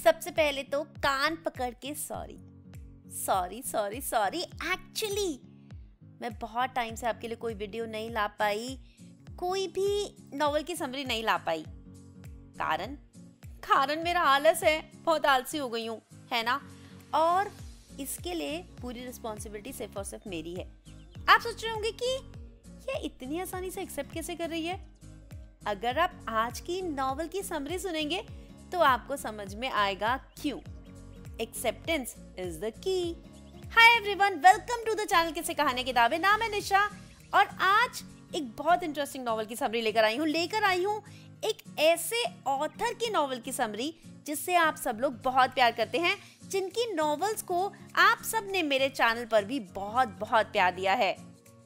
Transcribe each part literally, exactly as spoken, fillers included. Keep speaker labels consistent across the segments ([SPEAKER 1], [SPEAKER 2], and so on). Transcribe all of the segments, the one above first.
[SPEAKER 1] सबसे पहले तो कान पकड़ के sorry sorry sorry sorry actually मैं बहुत टाइम से आपके लिए कोई वीडियो नहीं ला पाई, कोई भी नॉवल की समरी नहीं ला पाई। कारण कारण मेरा आलस है, बहुत आलसी हो गई हूँ, है ना। और इसके लिए पूरी रिस्पॉन्सिबिलिटी सिर्फ और सिर्फ मेरी है। आप सोच रहे होंगे कि ये इतनी आसानी से एक्सेप्ट कैसे कर रही है। अगर आप आज की नॉवल की समरी सुनेंगे तो आपको समझ में आएगा क्यों। Acceptance is the key. Hi everyone, welcome to the channel किससे कहानी किताबें। नाम है निशा और आज एक बहुत इंटरेस्टिंग नॉवल की समरी लेकर आई हूँ लेकर आई हूँ एक ऐसे ऑथर की नॉवल की समरी जिससे आप सब लोग बहुत प्यार करते हैं, जिनकी नॉवेल्स को आप सब ने मेरे चैनल पर भी बहुत बहुत प्यार दिया है।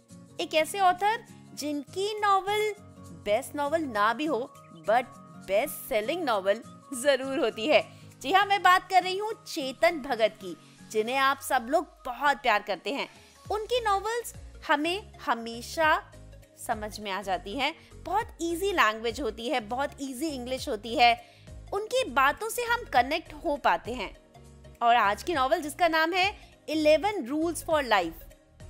[SPEAKER 1] एक ऐसे ऑथर जिनकी नॉवल बेस्ट नॉवल ना भी हो बट बेस्ट सेलिंग नॉवल जरूर होती है। जी हाँ, मैं बात कर रही हूँ चेतन भगत की, जिन्हें आप सब लोग बहुत प्यार करते हैं। उनकी नॉवेल्स हमें हमेशा समझ में आ जाती हैं। बहुत इजी लैंग्वेज होती है, बहुत इजी इंग्लिश होती है, उनकी बातों से हम कनेक्ट हो पाते हैं। और आज की नॉवल जिसका नाम है इलेवन रूल्स फॉर लाइफ,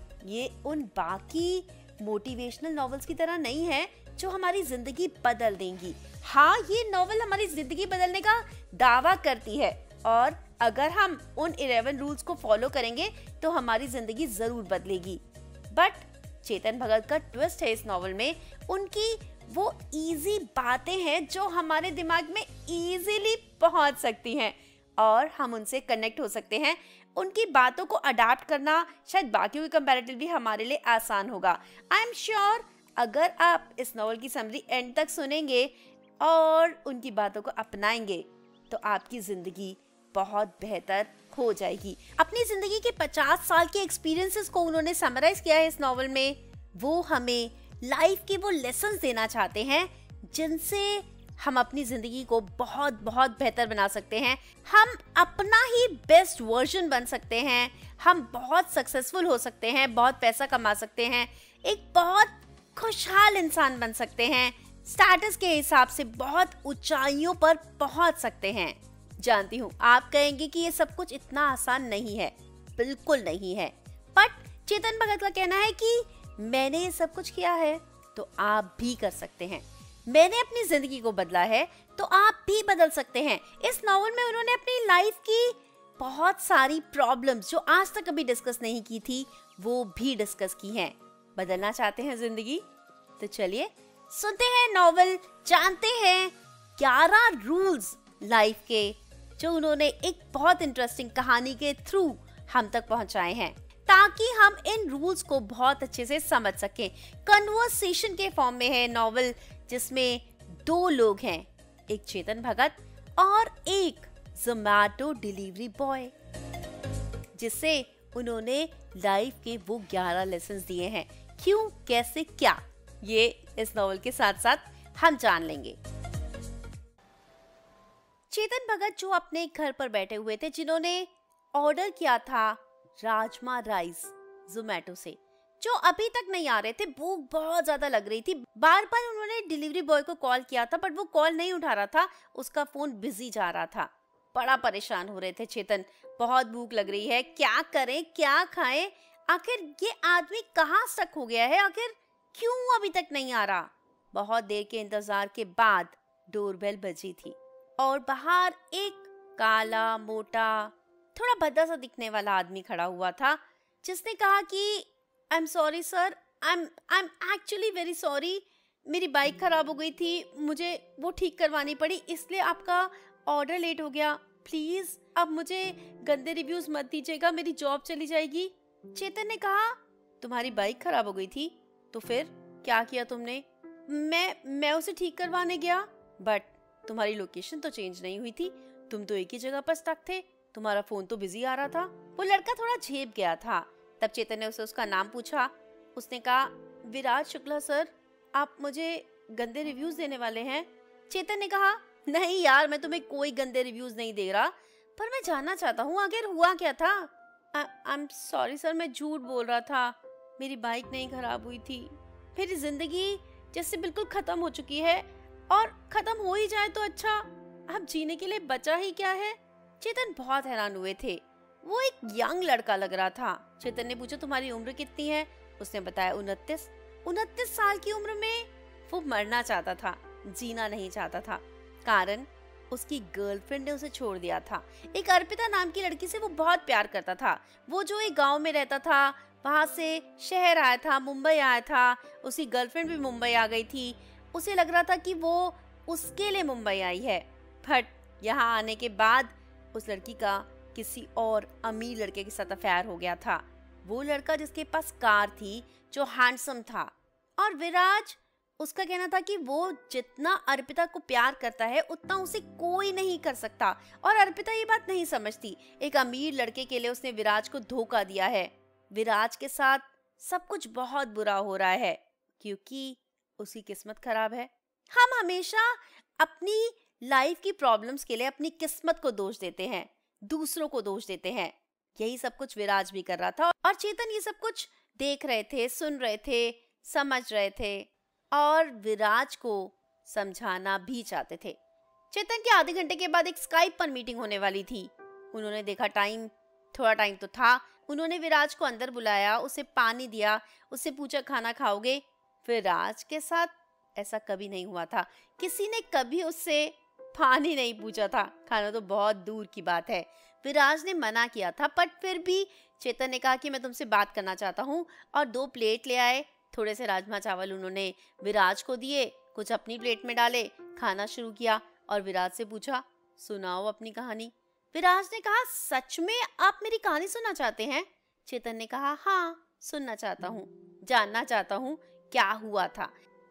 [SPEAKER 1] ये उन बाकी मोटिवेशनल नॉवेल्स की तरह नहीं है जो हमारी जिंदगी बदल देंगी। हाँ, ये नॉवल हमारी जिंदगी बदलने का दावा करती है और अगर हम उन इलेवन रूल्स को फॉलो करेंगे तो हमारी जिंदगी जरूर बदलेगी। बट चेतन भगत का ट्विस्ट है इस नॉवल में, उनकी वो इजी बातें हैं जो हमारे दिमाग में इजीली पहुंच सकती हैं और हम उनसे कनेक्ट हो सकते हैं। उनकी बातों को अडाप्ट करना शायद बाकियों के कंपैरेटिवली हमारे लिए आसान होगा। आई एम श्योर अगर आप इस नॉवल की समरी एंड तक सुनेंगे और उनकी बातों को अपनाएंगे तो आपकी जिंदगी बहुत बेहतर हो जाएगी। अपनी जिंदगी के पचास साल के एक्सपीरियंसेस को उन्होंने समराइज किया है इस नॉवल में। वो हमें लाइफ के वो लेसन्स देना चाहते हैं जिनसे हम अपनी जिंदगी को बहुत बहुत बेहतर बना सकते हैं। हम अपना ही बेस्ट वर्जन बन सकते हैं, हम बहुत सक्सेसफुल हो सकते हैं, बहुत पैसा कमा सकते हैं, एक बहुत खुशहाल इंसान बन सकते हैं, स्टेटस के हिसाब से बहुत ऊंचाइयों पर पहुंच सकते हैं। जानती हूँ आप कहेंगे कि ये सब कुछ इतना आसान नहीं है, बिल्कुल नहीं है। बट चेतन भगत का कहना है कि मैंने ये सब कुछ किया है तो आप भी कर सकते हैं। मैंने अपनी जिंदगी को बदला है तो आप भी बदल सकते हैं। इस नॉवल में उन्होंने अपनी लाइफ की बहुत सारी प्रॉब्लम्स जो आज तक कभी डिस्कस नहीं की थी वो भी डिस्कस की हैं। बदलना चाहते हैं जिंदगी? तो चलिए सुनते हैं नॉवल, जानते हैं ग्यारह रूल्स लाइफ के जो उन्होंने एक बहुत इंटरेस्टिंग कहानी के थ्रू हम तक पहुंचाए हैं, ताकि हम इन रूल्स को बहुत अच्छे से समझ सकें। कन्वर्सेशन के फॉर्म में है नॉवल, जिसमें दो लोग हैं, एक चेतन भगत और एक ज़ोमैटो डिलीवरी बॉय, जिससे उन्होंने लाइफ के वो ग्यारह लेसन्स दिए हैं। क्यों, कैसे, क्या, ये इस नॉवल के साथ साथ हम जान लेंगे। चेतन भगत जो अपने घर पर बैठे हुए थे, जिन्होंने ऑर्डर किया था राजमा राइस ज़ोमैटो से, जो अभी तक नहीं आ रहे थे, भूख बहुत ज्यादा लग रही थी। बार बार उन्होंने डिलीवरी बॉय को कॉल किया था बट वो कॉल नहीं उठा रहा था, उसका फोन बिजी जा रहा था। बड़ा परेशान हो रहे थे चेतन, बहुत भूख लग रही है, क्या करें, क्या खाएं, आखिर ये आदमी कहाँ स्टक हो गया है, आखिर क्यों अभी तक नहीं आ रहा। बहुत देर के इंतजार के बाद डोरबेल बजी थी और बाहर एक काला मोटा थोड़ा भद्दा सा दिखने वाला आदमी खड़ा हुआ था, जिसने कहा कि I am sorry sir, I am I am actually very sorry, मेरी बाइक खराब हो गई थी, मुझे वो ठीक करवानी पड़ी, इसलिए आपका ऑर्डर लेट हो गया। प्लीज अब मुझे गंदे रिव्यूज मत दीजिएगा, मेरी जॉब चली जाएगी। चेतन ने कहा, तुम्हारी बाइक खराब हो गई थी तो फिर क्या किया तुमने? मैं मैं उसे ठीक करवाने गया बट तुम्हारी लोकेशन तो चेंज नहीं हुई थी, तुम तो एक ही जगह पर स्टक थे, तुम्हारा फोन तो बिजी आ रहा था। वो लड़का थोड़ा झेप गया था। तब चेतन ने उसे उसका नाम पूछा। उसने कहा, विराज शुक्ला सर, आप मुझे गंदे रिव्यूज देने वाले हैं? चेतन ने कहा, नहीं यार, मैं तुम्हें कोई गंदे रिव्यूज नहीं दे रहा, पर मैं जानना चाहता हूँ आखिर हुआ क्या था। आई एम सॉरी सर, मैं झूठ बोल रहा था, मेरी बाइक नहीं खराब हुई थी, मेरी जिंदगी जैसे बिल्कुल खत्म हो चुकी है, और खत्म हो ही जाए तो अच्छा, अब जीने के लिए बचा ही क्या है। चेतन बहुत हैरान हुए थे। वो एक यंग लड़का लग रहा था। चेतन ने पूछा तुम्हारी उम्र कितनी है? उसने बताया उनतीस। उनतीस साल की उम्र में वो मरना चाहता था, जीना नहीं चाहता था, कारण उसकी गर्लफ्रेंड ने उसे छोड़ दिया था। एक अर्पिता नाम की लड़की से वो बहुत प्यार करता था। वो जो एक गांव में रहता था, वहां से शहर आया था, मुंबई आया था। उसकी गर्लफ्रेंड भी मुंबई आ गई थी। उसे लग रहा था कि वो उसके लिए मुंबई आई है, बट यहाँ आने के बाद उस लड़की का किसी और अमीर लड़के के साथ अफेयर हो गया था। वो लड़का जिसके पास कार थी, जो हैंडसम था। और विराज, उसका कहना था कि वो जितना अर्पिता को प्यार करता है उतना उसे कोई नहीं कर सकता। और अर्पिता ये बात नहीं समझती। एक अमीर लड़के के लिए उसने विराज को धोखा दिया है। विराज के साथ सब कुछ बहुत बुरा हो रहा है क्योंकि उसकी किस्मत खराब है। हम हमेशा अपनी लाइफ की प्रॉब्लम्स के लिए अपनी किस्मत को दोष देते हैं, दूसरों को दोष देते हैं। यही सब कुछ विराज भी कर रहा था और चेतन ये सब कुछ देख रहे थे, सुन रहे थे, समझ रहे थे और विराज को समझाना भी चाहते थे। चेतन के आधे घंटे के बाद एक स्काइप पर मीटिंग होने वाली थी। उन्होंने देखा टाइम, थोड़ा टाइम तो था। उन्होंने विराज को अंदर बुलाया, उसे पानी दिया, उससे पूछा खाना खाओगे? विराज के साथ ऐसा कभी नहीं हुआ था। किसी ने कभी उससे पानी नहीं पूछा था, खाना तो बहुत दूर की बात है। विराज ने मना किया था, पर फिर भी चेतन ने कहा कि मैं तुमसे बात करना चाहता हूँ और दो प्लेट ले आए। थोड़े से राजमा चावल उन्होंने विराज को दिए, कुछ अपनी प्लेट में डाले, खाना शुरू किया और विराज से पूछा सुनाओ अपनी कहानी। विराज ने कहा सच में आप मेरी कहानी सुनना चाहते हैं? चेतन ने कहा हाँ सुनना चाहता हूँ, जानना चाहता हूँ क्या हुआ था।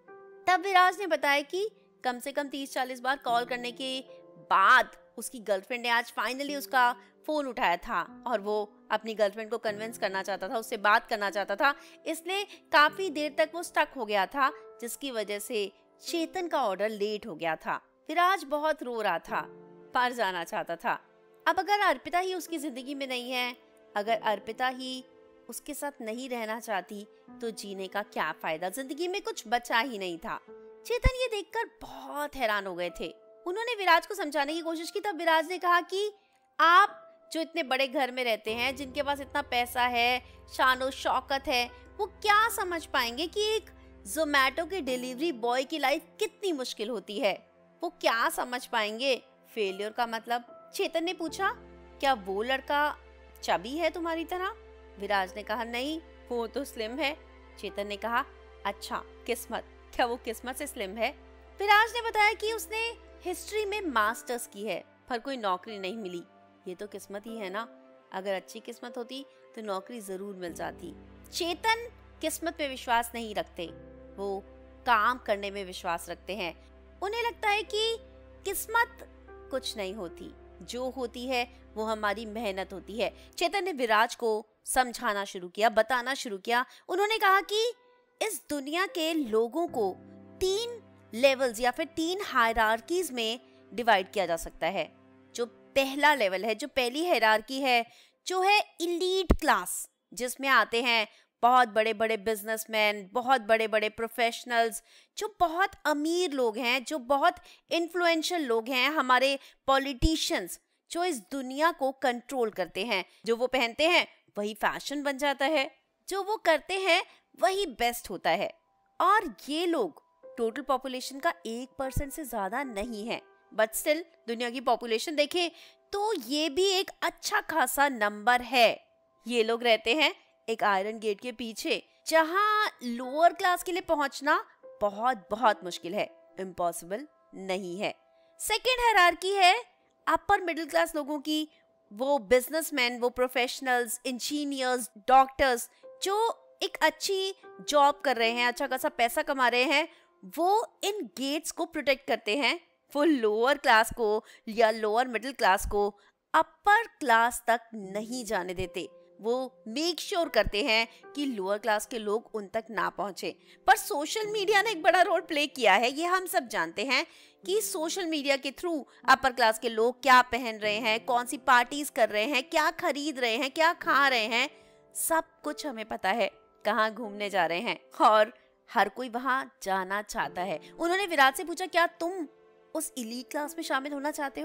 [SPEAKER 1] तब विराज ने बताया कि कम से कम तीस चालीस बार कॉल करने के बाद उसकी गर्लफ्रेंड ने आज फाइनली उसका फोन उठाया था और वो अपनी गर्लफ्रेंड को कन्विंस करना चाहता था, उससे बात करना चाहता था। इसलिए काफी देर तक वो स्टक हो गया था, जिसकी वजह से चेतन का ऑर्डर लेट हो गया था। विराज बहुत रो रहा था, पार जाना चाहता था। अब अगर अर्पिता ही उसकी जिंदगी में नहीं है, अगर अर्पिता ही उसके साथ नहीं रहना चाहती, तो जीने का क्या फायदा? जिंदगी में कुछ बचा ही नहीं था। चेतन ये देखकर बहुत हैरान हो गए थे। उन्होंने विराज को समझाने की कोशिश की। तब विराज ने कहा कि आप जो इतने बड़े घर में रहते हैं, जिनके पास इतना पैसा है, शानो शौकत है, वो क्या समझ पाएंगे कि एक जोमैटो के डिलीवरी बॉय की लाइफ कितनी मुश्किल होती है? वो क्या समझ पाएंगे फेलियर का मतलब? चेतन ने पूछा क्या वो लड़का चबी है तुम्हारी तरह? विराज ने कहा नहीं, वो तो स्लिम है। चेतन ने कहा अच्छा, किस्मत, क्या वो किस्मत से स्लिम है? विराज ने बताया कि उसने हिस्ट्री में मास्टर्स की है, पर कोई नौकरी नहीं मिली। ये तो किस्मत ही है ना, अगर अच्छी किस्मत होती तो नौकरी जरूर मिल जाती। चेतन किस्मत पे विश्वास नहीं रखते, वो काम करने में विश्वास रखते हैं। उन्हें लगता है कि किस्मत कुछ नहीं होती, जो होती है वो हमारी मेहनत होती है। चेतन ने विराज को समझाना शुरू किया, बताना शुरू किया। उन्होंने कहा कि इस दुनिया के लोगों को तीन लेवल्स या फिर तीन हायरार्कीज में डिवाइड किया जा सकता है। जो पहला लेवल है, जो पहली हायरार्की है, जो है इलीट क्लास, जिसमें आते हैं बहुत बड़े बड़े बिजनेसमैन, बहुत बड़े बड़े प्रोफेशनल्स, जो बहुत अमीर लोग हैं, जो बहुत इन्फ्लुएंशियल लोग हैं, हमारे पॉलिटिशियंस, जो इस दुनिया को कंट्रोल करते हैं। जो वो पहनते हैं वही फैशन बन जाता है, जो वो करते हैं वही बेस्ट होता है। और ये लोग टोटल पॉपुलेशन का एक परसेंट से ज्यादा नहीं है, बट स्टिल दुनिया की पॉपुलेशन देखें तो ये भी एक अच्छा खासा नंबर है। ये लोग रहते हैं एक आयरन गेट के पीछे, जहां लोअर क्लास के लिए पहुंचना बहुत बहुत मुश्किल है, इम्पॉसिबल नहीं है। सेकेंड हायरार्की है अपर मिडिल क्लास लोगों की। वो बिजनेसमैन, वो प्रोफेशनल्स, इंजीनियर्स, डॉक्टर्स, जो एक अच्छी जॉब कर रहे हैं, अच्छा खासा पैसा कमा रहे हैं, वो इन गेट्स को प्रोटेक्ट करते हैं। वो लोअर क्लास को या लोअर मिडिल क्लास को अपर क्लास तक नहीं जाने देते। वो मेक श्योर करते हैं कि लोअर क्लास के लोग उन तक ना पहुंचे। पर सोशल मीडिया ने एक बड़ा रोल प्ले किया है, ये हम सब जानते हैं कि सोशल मीडिया के थ्रू अपर क्लास के लोग क्या पहन रहे हैं, कौन सी पार्टीज कर रहे हैं, क्या खरीद रहे हैं, क्या खा रहे हैं, सब कुछ हमें पता है। कहाँ घूमने जा रहे हैं, और हर कोई वहां जाना चाहता है। उन्होंने विराज से पूछा क्या तुम उस इलीट क्लास में शामिल होना चाहते हो?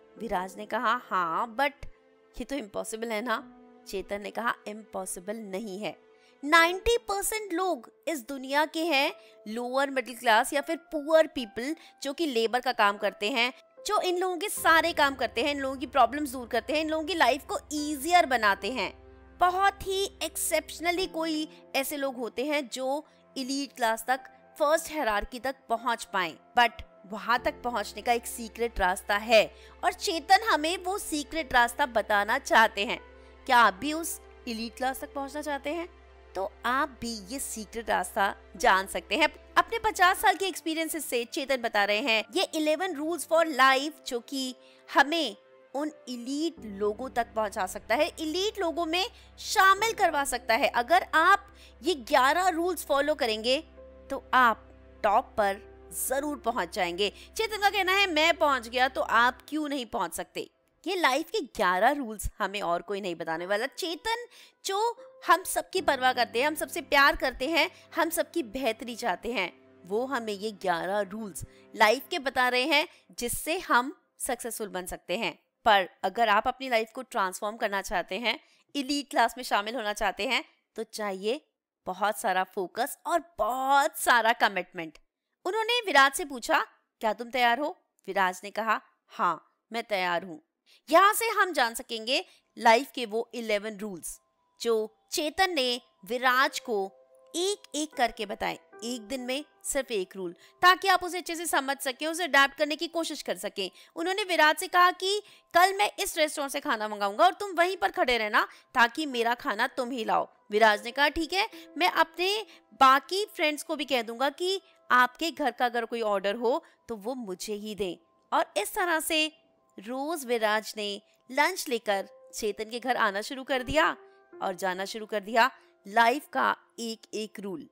[SPEAKER 1] विराज ने कहा हाँ बट ये तो इम्पॉसिबल है ना। चेतन ने कहा इम्पॉसिबल नहीं है। नब्बे परसेंट लोग इस दुनिया के हैं लोअर मिडिल क्लास या फिर पुअर पीपल, जो कि लेबर का काम करते हैं, जो इन लोगों के सारे काम करते हैं, इन लोगों की प्रॉब्लम्स दूर करते हैं, इन लोगों की लाइफ को इजियर बनाते हैं। बहुत ही एक्सेप्शनली कोई ऐसे लोग होते हैं जो एलीट क्लास तक, फर्स्ट हायरार्की तक पहुंच पाए, बट वहां तक पहुंचने का एक सीक्रेट रास्ता है और चेतन हमें वो सीक्रेट रास्ता बताना चाहते हैं। क्या आप भी उस एलीट क्लास तक पहुंचना चाहते हैं? तो आप भी ये सीक्रेट रास्ता जान सकते हैं। अपने पचास साल के एक्सपीरियंसेस से चेतन बता रहे हैं ये इलेवन रूल्स फॉर लाइफ, जो कि हमें उन एलीट लोगों तक पहुंचा सकता है, एलीट लोगों में शामिल करवा सकता है। अगर आप ये ग्यारह रूल्स फॉलो करेंगे तो आप टॉप पर जरूर पहुंच जाएंगे। चेतन का कहना है मैं पहुंच गया तो आप क्यों नहीं पहुंच सकते। ये लाइफ के ग्यारह रूल्स हमें और कोई नहीं बताने वाला। चेतन जो हम सबकी परवाह करते हैं, हम सबसे प्यार करते हैं, हम सबकी बेहतरी चाहते हैं, वो हमें ये ग्यारह रूल्स लाइफ के बता रहे हैं जिससे हम सक्सेसफुल बन सकते हैं। पर अगर आप अपनी लाइफ को ट्रांसफॉर्म करना चाहते हैं, एलीट क्लास में शामिल होना चाहते हैं, तो चाहिए बहुत सारा फोकस और बहुत सारा कमिटमेंट। उन्होंने विराज से पूछा क्या तुम तैयार हो? विराज ने कहा हाँ मैं तैयार हूँ। यहाँ से हम जान सकेंगे लाइफ के वो इलेवन रूल्स जो चेतन ने विराज को एक एक करके बताए, एक दिन में सिर्फ एक रूल, ताकि आप उसे अच्छे से समझ सकें, उसे अडेप्ट करने की कोशिश कर सकें। उन्होंने विराज से कहा कि कल मैं इस रेस्टोरेंट से खाना मंगाऊंगा और तुम वहीं पर खड़े रहना ताकि मेरा खाना तुम ही लाओ। विराज ने कहा ठीक है, मैं अपने बाकी फ्रेंड्स को भी कह दूंगा कि आपके घर का अगर कोई ऑर्डर हो तो वो मुझे ही दें। और इस तरह से रोज विराज ने लंच लेकर चेतन के घर आना शुरू कर दिया और जाना शुरू कर दिया लाइफ का एक एक रूल।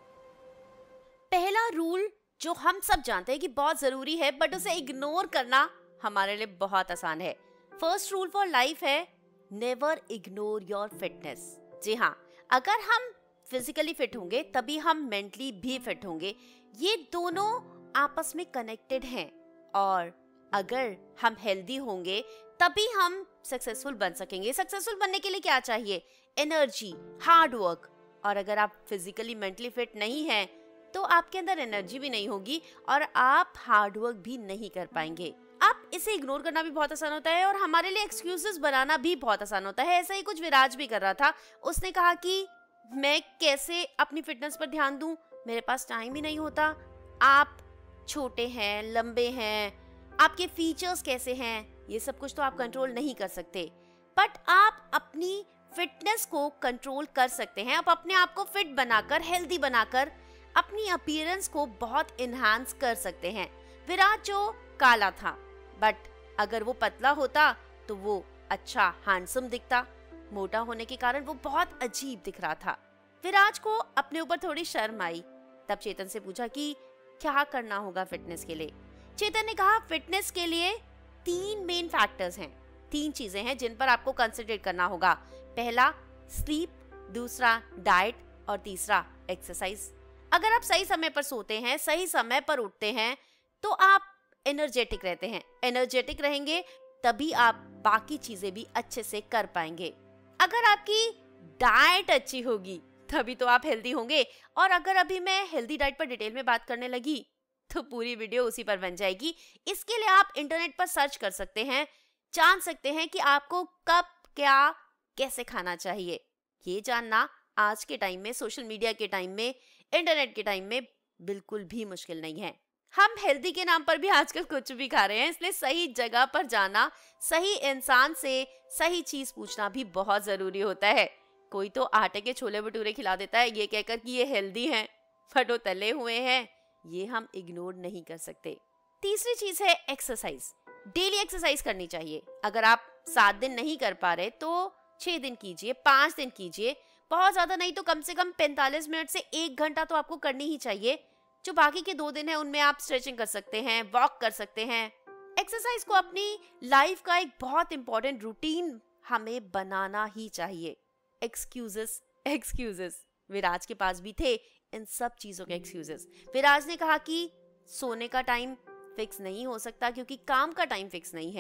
[SPEAKER 1] पहला रूल जो हम सब जानते हैं कि बहुत जरूरी है, बट उसे इग्नोर करना हमारे लिए बहुत आसान है। फर्स्ट रूल फॉर लाइफ है नेवर इग्नोर योर फिटनेस। जी हाँ, अगर हम फिजिकली फिट होंगे तभी हम मेंटली भी फिट होंगे। ये दोनों आपस में कनेक्टेड हैं और अगर हम हेल्दी होंगे तभी हम सक्सेसफुल बन सकेंगे। सक्सेसफुल बनने के लिए क्या चाहिए? Energy, hard work. और अगर आप फिजिकली मेंटली फिट नहीं हैं तो आपके अंदर एनर्जी भी नहीं होगी और आप हार्ड वर्क भी नहीं कर पाएंगे। आप इसे इग्नोर करना भी बहुत आसान होता है और हमारे लिए एक्सक्यूजेस बनाना भी बहुत आसान होता है। ऐसा ही कुछ विराज भी कर रहा था। उसने कहा कि मैं कैसे अपनी फिटनेस पर ध्यान दूं, मेरे पास टाइम ही नहीं होता। आप छोटे हैं, लंबे हैं, आपके फीचर्स कैसे हैं, ये सब कुछ तो आप कंट्रोल नहीं कर सकते, बट आप अपनी फिटनेस को कंट्रोल कर सकते हैं। आप अपने आप को फिट बनाकर, हेल्दी बनाकर अपनी अपीयरेंस को बहुत इनहांस कर सकते हैं। विराज जो काला था, बट अगर वो पतला होता तो वो अच्छा हैंडसम दिखता। मोटा होने के कारण वो बहुत अजीब दिख रहा था। विराज को अपने ऊपर थोड़ी शर्म आई। तब चेतन से पूछा कि क्या करना होगा फिटनेस के लिए। चेतन ने कहा फिटनेस के लिए तीन मेन फैक्टर्स हैं, तीन चीजें हैं जिन पर आपको कंसंट्रेट करना होगा। पहला स्लीप, दूसरा डाइट और तीसरा एक्सरसाइज। अगर आप सही समय पर सोते हैं, सही समय पर उठते हैं तो आप एनर्जेटिक रहते हैं। एनर्जेटिक रहेंगे तभी आप बाकी चीजें भी अच्छे से कर पाएंगे। अगर आपकी डाइट अच्छी होगी तभी तो आप हेल्दी होंगे। और अगर अभी मैं हेल्दी डाइट पर डिटेल में बात करने लगी तो पूरी वीडियो उसी पर बन जाएगी। इसके लिए आप इंटरनेट पर सर्च कर सकते हैं, जान सकते हैं कि आपको कब क्या कैसे खाना चाहिए। ये जानना आज के टाइम में, सोशल मीडिया के टाइम में, इंटरनेट के टाइम में बिल्कुल भी मुश्किल नहीं है। हम हेल्दी के नाम पर भी आजकल कुछ भी खा रहे हैं, इसलिए सही जगह पर जाना, सही इंसान से सही चीज पूछना भी बहुत जरूरी होता है। कोई तो आटे के छोले भटूरे खिला देता है ये कहकर कि ये हेल्दी हैं, बट वो तले हुए हैं, ये हम इग्नोर नहीं कर सकते। तीसरी चीज है एक्सरसाइज। डेली एक्सरसाइज करनी चाहिए। अगर आप सात दिन नहीं कर पा रहे तो छह दिन कीजिए, पांच दिन कीजिए, बहुत ज्यादा नहीं तो कम से कम पैंतालीस मिनट से एक घंटा तो आपको करनी ही चाहिए। जो बाकी के दो दिन है उनमें आप स्ट्रेचिंग कर सकते हैं, वॉक कर सकते हैं। एक्सरसाइज को अपनी लाइफ का एक बहुत इंपॉर्टेंट रूटीन हमें बनाना ही चाहिए। एक्सक्यूजेस एक्सक्यूजेस विराज के पास भी थे, इन सब चीजों के एक्सक्यूजेस। विराज ने कहा कि सोने का टाइम फिक्स नहीं हो सकता क्योंकि काम का टाइम फिक्स नहीं है।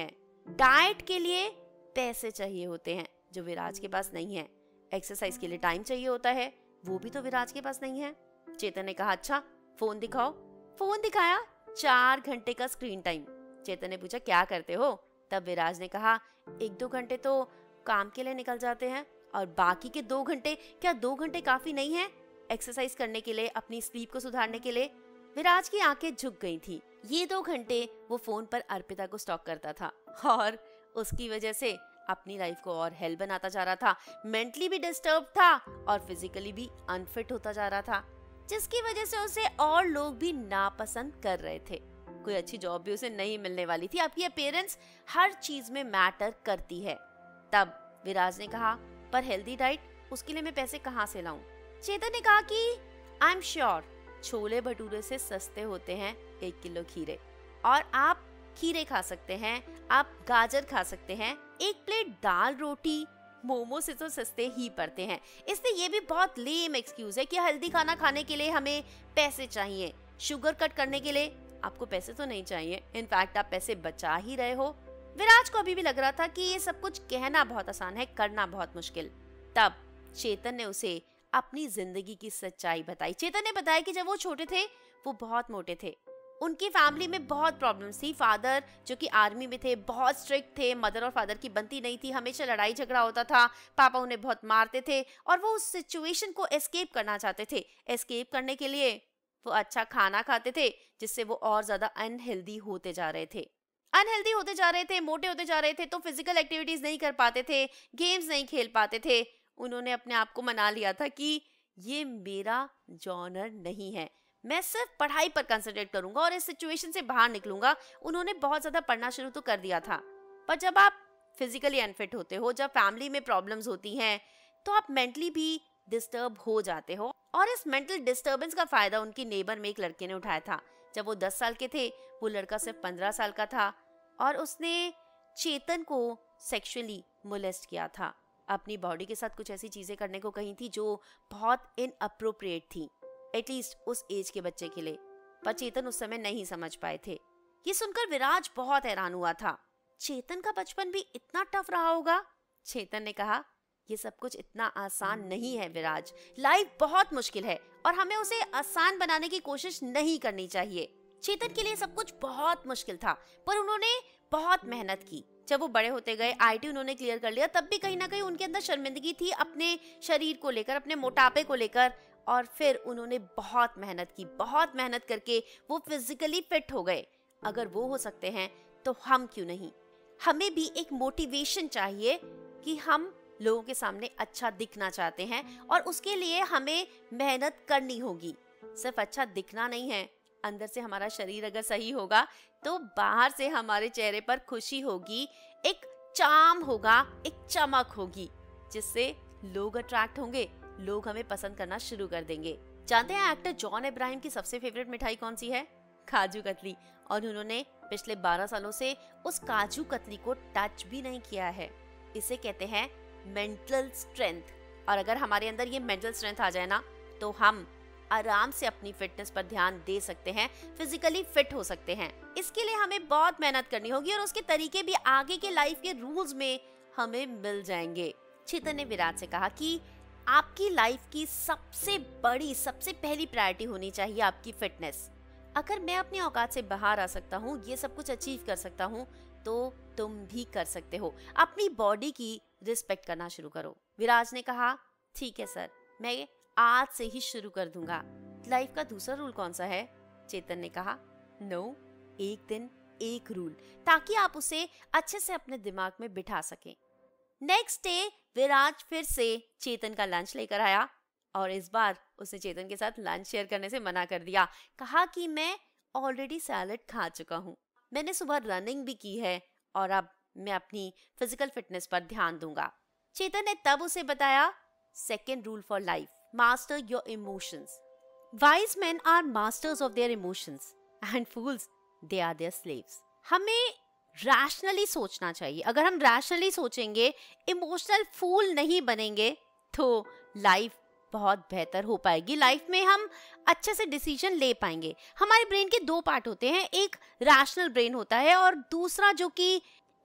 [SPEAKER 1] डाइट के लिए पैसे चाहिए होते हैं जो विराज के पास नहीं है। एक्सरसाइज के लिए टाइम चाहिए होता है, वो भी तो विराज के पास नहीं है। चेतन ने कहा अच्छा फोन दिखाओ। फोन दिखाया, चार घंटे का स्क्रीन टाइम। चेतन ने पूछा क्या करते हो? तब विराज ने कहा एक दो घंटे तो काम के लिए निकल जाते हैं, और बाकी के दो घंटे, क्या दो घंटे काफी नहीं है एक्सरसाइज करने के लिए, अपनी स्लीप को सुधारने के लिए? विराज की आंखें झुक गई थी। ये दो घंटे वो फोन पर अर्पिता को स्टॉक करता था और उसकी वजह से अपनी लाइफ को और हेल बनाता जा रहा था। मेंटली भी डिस्टर्ब था और फिजिकली भी अनफिट होता जा रहा था, जिसकी वजह से उसे और लोग भी नापसंद कर रहे थे। कोई अच्छी जॉब भी उसे नहीं मिलने वाली थी। आपकी अपीयरेंस हर चीज में मैटर करती है। तब विराज ने कहा पर हेल्दी डाइट, उसके लिए मैं पैसे कहाँ से लाऊं? चेतन ने कहा कि आई एम श्योर छोले भटूरे से सस्ते होते हैं एक किलो खीरे, और आप खीरे खा सकते हैं, आप गाजर खा सकते हैं। एक प्लेट दाल रोटी मोमो से तो सस्ते ही पड़ते हैं। इसलिए ये भी बहुत लेम एक्सक्यूज है कि हेल्दी खाना खाने के लिए हमें पैसे चाहिए, शुगर कट करने के लिए आपको पैसे तो नहीं चाहिए, इनफैक्ट आप पैसे बचा ही रहे हो। विराज को अभी भी लग रहा था कि ये सब कुछ कहना बहुत आसान है, करना बहुत मुश्किल। तब चेतन ने उसे अपनी जिंदगी की सच्चाई बताई। चेतन ने बताया कि जब वो छोटे थे वो बहुत मोटे थे, उनकी फैमिली में बहुत प्रॉब्लम्स थी। फादर जो कि आर्मी में थे बहुत स्ट्रिक्ट थे, मदर और फादर की बनती नहीं थी, हमेशा लड़ाई झगड़ा होता था, पापा उन्हें बहुत मारते थे और वो उस सिचुएशन को एस्केप करना चाहते थे। एस्केप करने के लिए वो अच्छा खाना खाते थे, जिससे वो और ज्यादा अनहेल्दी होते जा रहे थे अनहेल्दी होते जा रहे थे मोटे होते जा रहे थे। तो फिजिकल एक्टिविटीज नहीं कर पाते थे, गेम्स नहीं खेल पाते थे। उन्होंने अपने आप को मना लिया था कि ये मेरा जॉनर नहीं है, मैं सिर्फ पढ़ाई पर कंसंट्रेट करूंगा और इस सिचुएशन से बाहर निकलूंगा। उन्होंने बहुत ज्यादा पढ़ना शुरू तो कर दिया था, पर जब आप फिजिकली अनफिट होते हो, जब फैमिली में प्रॉब्लम्स होती हैं, तो आप मेंटली भी डिस्टर्ब हो जाते हो। और इस मेंटल डिस्टर्बेंस का फायदा उनकी नेबर में एक लड़के ने उठाया था। जब वो दस साल के थे, वो लड़का सिर्फ पंद्रह साल का था और उसने चेतन को सेक्सुअली मोलेस्ट किया था। अपनी बॉडी के साथ कुछ ऐसी चीजें करने को कही थी जो बहुत इनअप्रोप्रिएट थी, एटलीस्ट उस एज के बच्चे के लिए। पर चेतन उस समय नहीं समझ पाए थे। ये सुनकर विराज बहुत हैरान हुआ था। चेतन का बचपन भी इतना टफ रहा होगा? चेतन ने कहा ये सब कुछ इतना आसान नहीं है विराज, लाइफ बहुत मुश्किल है और हमें उसे आसान बनाने की कोशिश नहीं करनी चाहिए। चेतन के लिए सब कुछ बहुत मुश्किल था, पर उन्होंने बहुत मेहनत की। जब वो बड़े होते गए, आईटी उन्होंने क्लियर कर लिया, तब भी कहीं ना कहीं उनके अंदर शर्मिंदगी थी अपने शरीर को लेकर, अपने मोटापे को लेकर। और फिर उन्होंने बहुत मेहनत की, बहुत मेहनत करके वो फिजिकली फिट हो गए। अगर वो हो सकते हैं तो हम क्यों नहीं? हमें भी एक मोटिवेशन चाहिए कि हम लोगों के सामने अच्छा दिखना चाहते हैं और उसके लिए हमें मेहनत करनी होगी। सिर्फ अच्छा दिखना नहीं है, अंदर से हमारा शरीर अगर सही होगा तो बाहर से हमारे चेहरे पर खुशी होगी, एक चार्म होगा, एक चमक होगी, जिससे लोग अट्रैक्ट होंगे, लोग हमें पसंद करना शुरू कर देंगे। जानते हैं एक्टर जॉन इब्राहिम की सबसे फेवरेट मिठाई कौन सी है? काजू कतली। और उन्होंने पिछले बारह सालों से उस काजू कतली को टच भी नहीं किया है। इसे कहते हैं मेंटल स्ट्रेंथ। और अगर हमारे अंदर ये मेंटल स्ट्रेंथ आ जाए ना, तो हम आराम से अपनी फिटनेस पर ध्यान दे सकते हैं, फिजिकली फिट हो सकते हैं। इसके लिए हमें बहुत मेहनत करनी होगी और उसके तरीके भी आगे के लाइफ के रूल्स में हमें मिल जाएंगे। चेतन ने विराट से कहा कि आपकी लाइफ की सबसे बड़ी, सबसे पहली प्रायोरिटी होनी चाहिए आपकी फिटनेस। अगर मैं अपनी औकात से बाहर आ सकता हूँ, ये सब कुछ अचीव कर सकता हूँ, तो तुम भी कर सकते हो। अपनी बॉडी की रिस्पेक्ट करना शुरू करो। विराज ने कहा ठीक है सर, मैं आज से ही शुरू कर दूंगा। लाइफ का दूसरा रूल कौन सा है? चेतन ने कहा नो, एक दिन एक रूल, ताकि आप उसे अच्छे से अपने दिमाग में बिठा सकें। नेक्स्ट डे विराज फिर से चेतन का लंच लेकर आया और इस बार उसने चेतन के साथ लंच शेयर करने से मना कर दिया। कहा कि मैं ऑलरेडी सैलेड खा चुका हूँ, मैंने सुबह रनिंग भी की है और अब मैं अपनी फिजिकल फिटनेस पर ध्यान दूंगा। चेतन ने तब उसे बताया second rule for life, master your emotions. Wise men are masters of their emotions and fools they are their slaves. हमें रैशनली सोचना चाहिए। अगर हम रैशनली सोचेंगे, इमोशनल फूल नहीं बनेंगे, तो लाइफ बहुत बेहतर हो पाएगी। लाइफ में हम अच्छे से डिसीजन ले पाएंगे। हमारे ब्रेन के दो पार्ट होते हैं, एक रैशनल ब्रेन होता है और दूसरा जो कि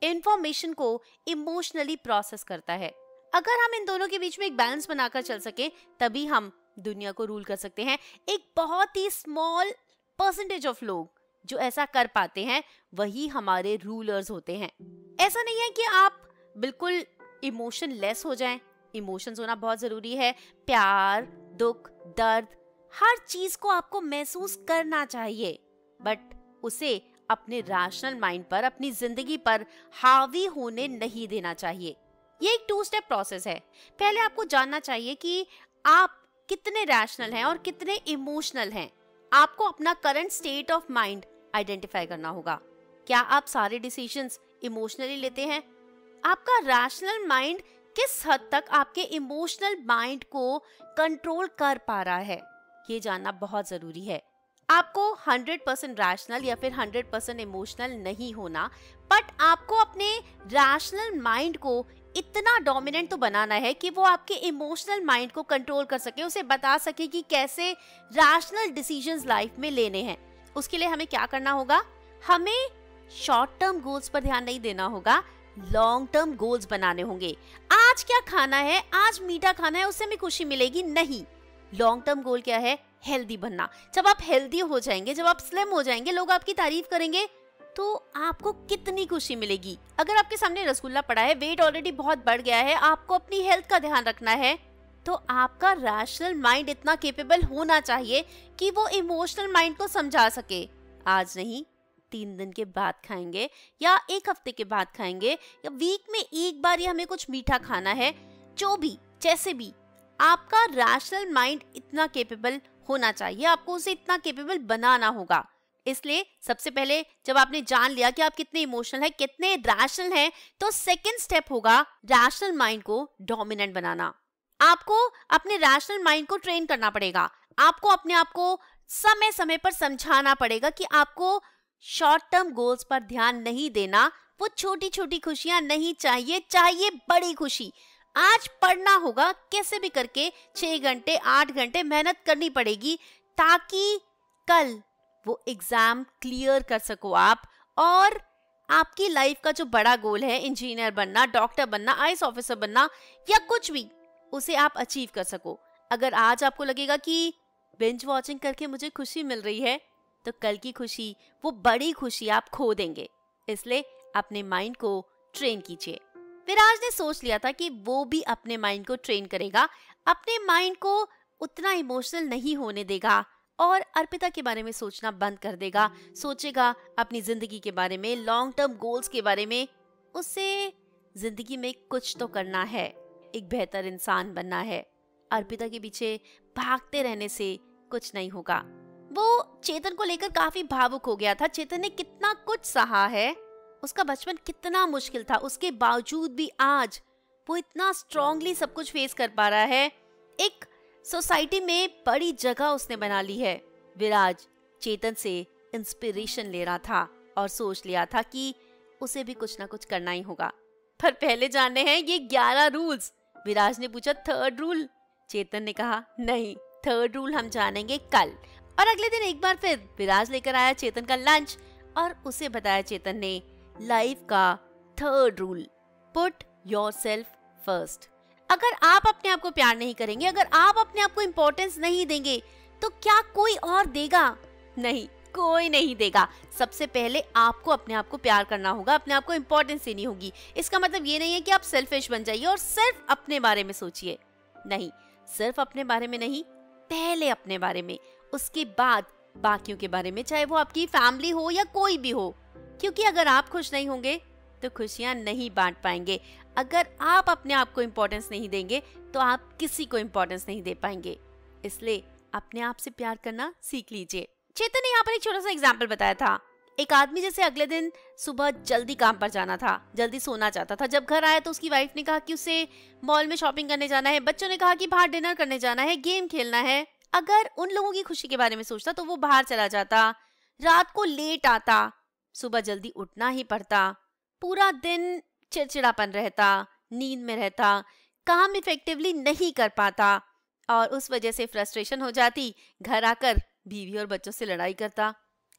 [SPEAKER 1] इंफॉर्मेशन को इमोशनली प्रोसेस करता है। अगर हम इन दोनों के बीच में एक बैलेंस बनाकर चल सके तभी हम दुनिया को रूल कर सकते हैं। एक बहुत ही स्मॉल परसेंटेज ऑफ लोग जो ऐसा कर पाते हैं वही हमारे रूलर्स होते हैं। ऐसा नहीं है कि आप बिल्कुल इमोशन लेस हो जाएं, इमोशंस होना बहुत जरूरी है। प्यार, दुख, दर्द, हर चीज को आपको महसूस करना चाहिए, बट उसे अपने रैशनल माइंड पर, अपनी जिंदगी पर हावी होने नहीं देना चाहिए। ये एक टू स्टेप प्रोसेस है। पहले आपको जानना चाहिए कि आप कितने रैशनल हैं और कितने इमोशनल हैं। आपको अपना current state of mind identify करना होगा। क्या आप सारे डिसीजंस इमोशनली लेते हैं? आपका रैशनल माइंड किस हद तक आपके इमोशनल माइंड को कंट्रोल कर पा रहा है, ये जानना बहुत जरूरी है। आपको हंड्रेड परसेंट रैशनल या फिर हंड्रेड परसेंट इमोशनल नहीं होना, बट आपको अपने रैशनल माइंड को इतना डोमिनेंट तो बनाना है कि वो आपके इमोशनल माइंड को कंट्रोल कर सके, उसे बता सके कि कैसे रैशनल डिसीजंस लाइफ में लेने हैं। उसके लिए हमें क्या करना होगा? हमें शॉर्ट टर्म गोल्स पर ध्यान नहीं देना होगा, लॉन्ग टर्म गोल्स बनाने होंगे। आज क्या खाना है, आज मीठा खाना है, उससे हमें खुशी मिलेगी नहीं। लॉन्ग टर्म गोल क्या है? हेल्दी बनना। जब आप हेल्दी हो जाएंगे, जब आप स्लिम हो जाएंगे, लोग आपकी तारीफ करेंगे तो आपको कितनी खुशी मिलेगी। अगर आपके सामने रसगुल्ला पड़ा है, वेट ऑलरेडी बहुत बढ़ गया है, आपको अपनी हेल्थ का ध्यान रखना है, तो आपका रैशनल माइंड इतना केपेबल होना चाहिए कि वो इमोशनल माइंड को समझा सके। आज नहीं, तीन दिन के बाद खाएंगे या एक हफ्ते के बाद खाएंगे या वीक में एक बार ही हमें कुछ मीठा खाना है, जो भी जैसे भी आपका रैशनल माइंड इतना केपेबल होना चाहिए, आपको उसे इतना केपेबल बनाना होगा। इसलिए सबसे पहले जब आपने जान लिया कि आप कितने इमोशनल हैं, कितने रैशनल हैं, तो सेकंड स्टेप होगा रैशनल माइंड को डोमिनेंट बनाना। आपको अपने रैशनल माइंड को ट्रेन करना पड़ेगा। आपको अपने आप को समय समय पर समझाना पड़ेगा कि आपको शॉर्ट टर्म गोल्स पर ध्यान नहीं देना, वो छोटी छोटी खुशियां नहीं चाहिए, चाहिए बड़ी खुशी। आज पढ़ना होगा, कैसे भी करके छह घंटे आठ घंटे मेहनत करनी पड़ेगी ताकि कल वो एग्जाम क्लियर कर सको आप, और आपकी लाइफ का जो बड़ा गोल है, इंजीनियर बनना, डॉक्टर बनना, आईएएस ऑफिसर बनना या कुछ भी, उसे आप अचीव कर सको। अगर आज आपको लगेगा कि बिंज वॉचिंग करके मुझे खुशी मिल रही है, तो कल की खुशी, वो बड़ी खुशी आप खो देंगे। इसलिए अपने माइंड को ट्रेन कीजिए। विराज ने सोच लिया था कि वो भी अपने माइंड को ट्रेन करेगा, अपने माइंड को उतना इमोशनल नहीं होने देगा और अर्पिता के बारे में सोचना बंद कर देगा। सोचेगा अपनी जिंदगी के बारे में, लॉन्ग टर्म गोल्स के बारे में। उसे जिंदगी में कुछ तो करना है, एक बेहतर इंसान बनना है। अर्पिता के पीछे भागते रहने से कुछ नहीं होगा। वो चेतन को लेकर काफी भावुक हो गया था। चेतन ने कितना कुछ सहा है, उसका बचपन कितना मुश्किल था, उसके बावजूद भी आज वो इतना स्ट्रांगली सब कुछ फेस कर पा रहा है। एक सोसाइटी में बड़ी जगह उसने बना ली है। विराज चेतन से इंस्पिरेशन ले रहा था और सोच लिया था कि उसे भी कुछ ना कुछ करना ही होगा। पर पहले जानने हैं ये ग्यारह रूल्स। विराज ने पूछा थर्ड रूल। चेतन ने कहा नहीं, थर्ड रूल हम जानेंगे कल। और अगले दिन एक बार फिर विराज लेकर आया चेतन का लंच और उसे बताया चेतन ने लाइफ का third rule, put yourself first. अगर आप अपने आप को प्यार नहीं करेंगे, अगर आप अपने आप को इम्पोर्टेंस नहीं देंगे, तो क्या कोई और देगा? नहीं, कोई नहीं देगा। सबसे पहले आपको अपने आप को प्यार करना होगा, अपने आप को इम्पोर्टेंस देनी होगी। इसका मतलब ये नहीं है कि आप सेल्फिश बन जाइए और सिर्फ अपने बारे में सोचिए। नहीं, सिर्फ अपने बारे में नहीं, पहले अपने बारे में, उसके बाद बाकियों के बारे में, चाहे वो आपकी फैमिली हो या कोई भी हो। क्योंकि अगर आप खुश नहीं होंगे तो खुशियां नहीं बांट पाएंगे। अगर आप अपने आप को इम्पोर्टेंस नहीं देंगे तो आप किसी को इम्पोर्टेंस नहीं दे पाएंगे। इसलिए अपने आप से प्यार करना सीख लीजिए। चेतन ने यहाँ पर एक छोटा सा एग्जाम्पल बताया था। एक आदमी जैसे अगले दिन सुबह जल्दी काम पर जाना था, जल्दी सोना चाहता था। जब घर आया तो उसकी वाइफ ने कहा कि उसे मॉल में शॉपिंग करने जाना है, बच्चों ने कहा कि बाहर डिनर करने जाना है, गेम खेलना है। अगर उन लोगों की खुशी के बारे में सोचता तो वो बाहर चला जाता, रात को लेट आता, सुबह जल्दी उठना ही पड़ता, पूरा दिन चिड़चिड़ापन रहता, नींद में रहता, काम इफेक्टिवली नहीं कर पाता और उस वजह से फ्रस्ट्रेशन हो जाती, घर आकर बीवी और बच्चों से लड़ाई करता।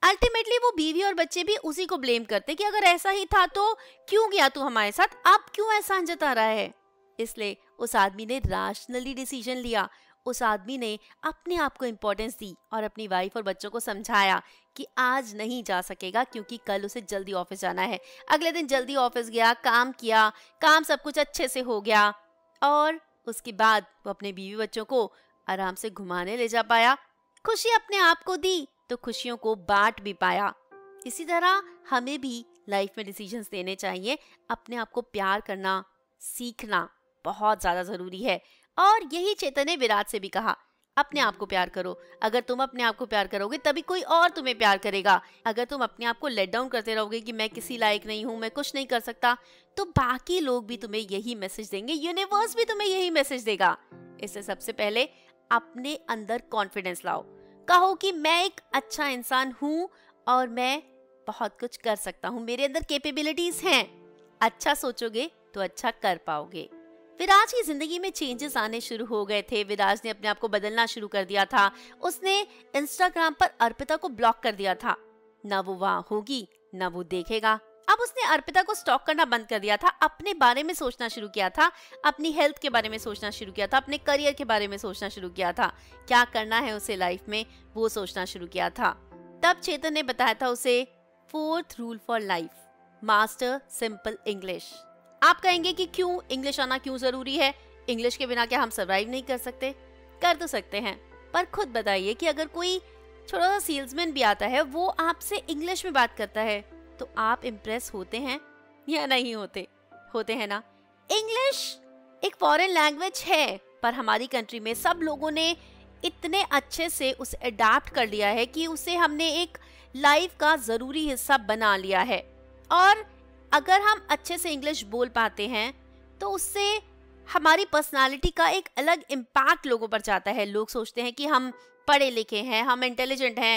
[SPEAKER 1] अल्टीमेटली वो बीवी और बच्चे भी उसी को ब्लेम करते कि अगर ऐसा ही था तो क्यों गया तू हमारे साथ, अब क्यों एहसान जता रहा है। इसलिए उस आदमी ने रैशनली डिसीजन लिया। उस आदमी ने अपने आप को इम्पोर्टेंस दी और अपनी वाइफ और बच्चों को समझाया कि आज नहीं जा सकेगा क्योंकि कल उसे जल्दी ऑफिस जाना है। अगले दिन जल्दी ऑफिस गया, काम किया, काम सब कुछ अच्छे से हो गया और उसके बाद वो अपने बीवी बच्चों को आराम से घुमाने ले जा पाया, खुशी अपने आप को दी तो खुशियों को बांट भी पाया। इसी तरह हमें भी लाइफ में डिसीजंस लेने चाहिए। अपने आप को प्यार करना सीखना बहुत ज्यादा जरूरी है और यही चेतन ने विराट से भी कहा, अपने आप को प्यार करो। अगर तुम अपने आप को प्यार करोगे तभी कोई और तुम्हें प्यार करेगा। अगर तुम अपने आप को लेट डाउन करते रहोगे कि मैं किसी लायक नहीं हूँ, मैं कुछ नहीं कर सकता, तो बाकी लोग भी तुम्हें यही मैसेज देंगे, यूनिवर्स भी तुम्हें यही मैसेज देगा। इससे सबसे पहले अपने अंदर कॉन्फिडेंस लाओ, कहो कि मैं एक अच्छा इंसान हूँ और मैं बहुत कुछ कर सकता हूँ, मेरे अंदर कैपेबिलिटीज हैं। अच्छा सोचोगे तो अच्छा कर पाओगे। विराज की जिंदगी में चेंजेस आने शुरू हो गए थे। विराज ने अपने आप को बदलना शुरू कर दिया था। उसने इंस्टाग्राम पर अर्पिता को ब्लॉक कर दिया था, ना वो वहाँ होगी ना वो देखेगा। अब उसने अर्पिता को स्टॉक करना बंद कर दिया था, अपने बारे में सोचना शुरू किया था, अपनी हेल्थ के बारे में सोचना शुरू किया था, अपने करियर के बारे में सोचना शुरू किया था, क्या करना है उसे लाइफ में वो सोचना शुरू किया था। तब चेतन ने बताया था उसे fourth rule for life, master simple English. आप कहेंगे कि क्यों इंग्लिश आना क्यों जरूरी है, इंग्लिश के बिना क्या हम सरवाइव नहीं कर सकते? कर तो सकते हैं, पर खुद बताइए कि अगर कोई छोटा सा सेल्समैन भी आता है, वो आपसे इंग्लिश में बात करता है, तो आप इम्प्रेस होते हैं या नहीं होते? होते हैं ना। इंग्लिश एक फॉरेन लैंग्वेज है, पर हमारी कंट्री में सब लोगों ने इतने अच्छे से उसे अडाप्ट कर लिया है कि उसे हमने एक लाइफ का जरूरी हिस्सा बना लिया है। और अगर हम अच्छे से इंग्लिश बोल पाते हैं तो उससे हमारी पर्सनालिटी का एक अलग इम्पैक्ट लोगों पर जाता है। लोग सोचते हैं कि हम पढ़े लिखे हैं, हम इंटेलिजेंट हैं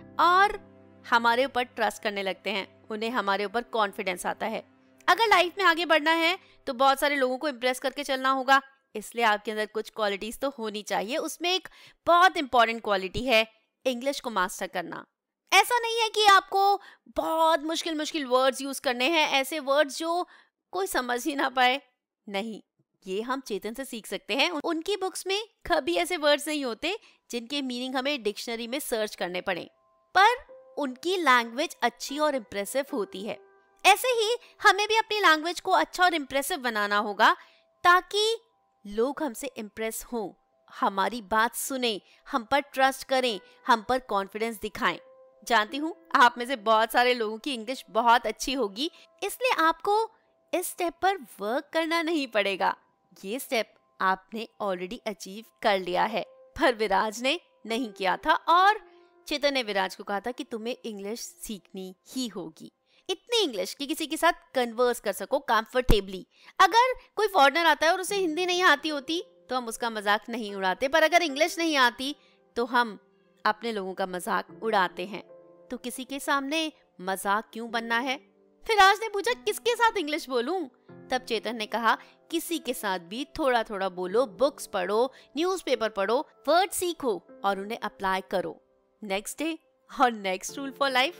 [SPEAKER 1] और हमारे ऊपर ट्रस्ट करने लगते हैं, उन्हें हमारे ऊपर कॉन्फिडेंस आता है। अगर लाइफ में आगे बढ़ना है तो बहुत सारे लोगों को इम्प्रेस करके चलना होगा, इसलिए आपके अंदर कुछ क्वालिटीज तो होनी चाहिए। उसमें एक बहुत इंपॉर्टेंट क्वालिटी है इंग्लिश को मास्टर करना। ऐसा नहीं है कि आपको बहुत मुश्किल मुश्किल वर्ड्स यूज करने हैं, ऐसे वर्ड्स जो कोई समझ ही ना पाए, नहीं, ये हम चेतन से सीख सकते हैं। उनकी बुक्स में कभी ऐसे वर्ड्स नहीं होते जिनके मीनिंग हमें डिक्शनरी में सर्च करने पड़े, पर उनकी लैंग्वेज अच्छी और इम्प्रेसिव होती है। ऐसे ही हमें भी अपनी लैंग्वेज को अच्छा और इम्प्रेसिव बनाना होगा ताकि लोग हमसे इम्प्रेस हों, हमारी बात सुने, हम पर ट्रस्ट करें, हम पर कॉन्फिडेंस दिखाएं। जानती हूँ आप में से बहुत सारे लोगों की इंग्लिश बहुत अच्छी होगी, इसलिए आपको इस स्टेप पर वर्क करना नहीं पड़ेगा। ये स्टेप आपने ऑलरेडी अचीव कर लिया है, पर विराज ने नहीं किया था और चेतन ने विराज को कहा था कि तुम्हें इंग्लिश सीखनी ही होगी, इतनी इंग्लिश कि किसी के साथ कन्वर्स कर सको कंफर्टेबली। अगर कोई फॉरेनर आता है और उसे हिंदी नहीं आती होती तो हम उसका मजाक नहीं उड़ाते, पर अगर इंग्लिश नहीं आती तो हम अपने लोगों का मजाक उड़ाते हैं। तो किसी के सामने मजाक क्यों बनना है? विराज ने पूछा किसके साथ इंग्लिश बोलूं? तब चेतन ने कहा किसी के साथ भी थोड़ा थोड़ा बोलो, बुक्स पढ़ो, न्यूज़पेपर पढ़ो, वर्ड सीखो और उन्हें अप्लाई करो। नेक्स्ट डे और next rule for life,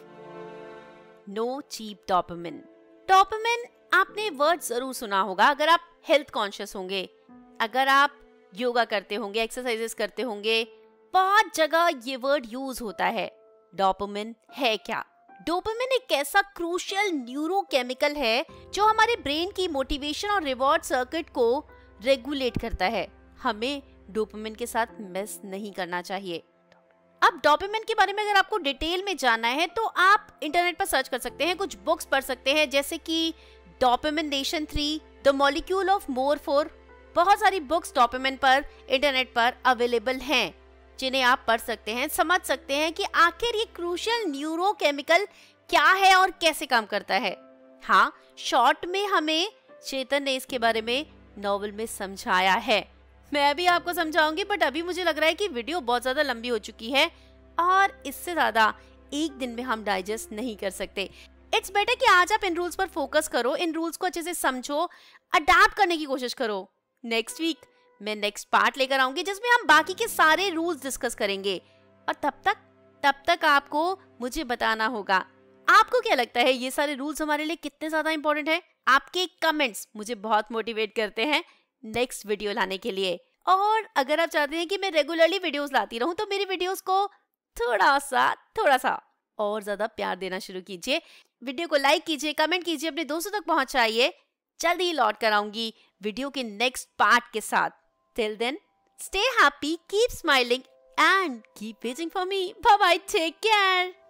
[SPEAKER 1] no cheap dopamine. Dopamine आपने वर्ड जरूर सुना होगा अगर आप हेल्थ कॉन्शियस होंगे, अगर आप योगा करते होंगे, एक्सरसाइजेस करते होंगे, बहुत जगह ये वर्ड यूज होता है। डोपामिन है क्या? डोपामिन एक ऐसा क्रूशियल न्यूरोकेमिकल है जो हमारे ब्रेन की मोटिवेशन और रिवॉर्ड सर्किट को रेगुलेट करता है। हमें डोपामिन के साथ मिस नहीं करना चाहिए। अब डोपामिन के बारे में अगर आपको डिटेल में जानना है तो आप इंटरनेट पर सर्च कर सकते हैं, कुछ बुक्स पढ़ सकते हैं जैसे कि dopamine nation three, the molecule of more four. बहुत सारी बुक्स डोपामिन पर इंटरनेट पर अवेलेबल हैं जिन्हें आप पढ़ सकते हैं, समझ सकते हैं कि आखिर ये क्रूशियल न्यूरोकेमिकल क्या है और कैसे काम करता है। हाँ, शॉर्ट में हमें चेतन ने इसके बारे में नॉवल में समझाया है। मैं भी आपको समझाऊंगी, बट अभी मुझे लग रहा है कि वीडियो बहुत ज्यादा लंबी हो चुकी है और इससे ज्यादा एक दिन में हम डाइजेस्ट नहीं कर सकते। इट्स बेटर कि आज आप इन रूल्स पर फोकस करो, इन रूल्स को अच्छे से समझो, अडैप्ट करने की कोशिश करो। नेक्स्ट वीक मैं नेक्स्ट पार्ट लेकर आऊंगी जिसमें हम बाकी के सारे रूल्स डिस्कस करेंगे और तब तक तब तक आपको मुझे बताना होगा आपको क्या लगता है ये सारे रूल्स हमारे लिए कितने ज्यादा इंपॉर्टेंट है। आपके कमेंट्स मुझे बहुत मोटिवेट करते हैं नेक्स्ट वीडियो लाने के लिए। और अगर आप चाहते हैं कि मैं रेगुलरली वीडियोस लाती रहूं तो मेरी वीडियोस को थोड़ा सा थोड़ा सा और ज्यादा प्यार देना शुरू कीजिए। वीडियो को लाइक कीजिए, कमेंट कीजिए, अपने दोस्तों तक पहुंचाइए। जल्दी ही लौट कर आऊंगी वीडियो के नेक्स्ट पार्ट के साथ। Till then stay happy, keep smiling and keep waiting for me. Bye bye, take care.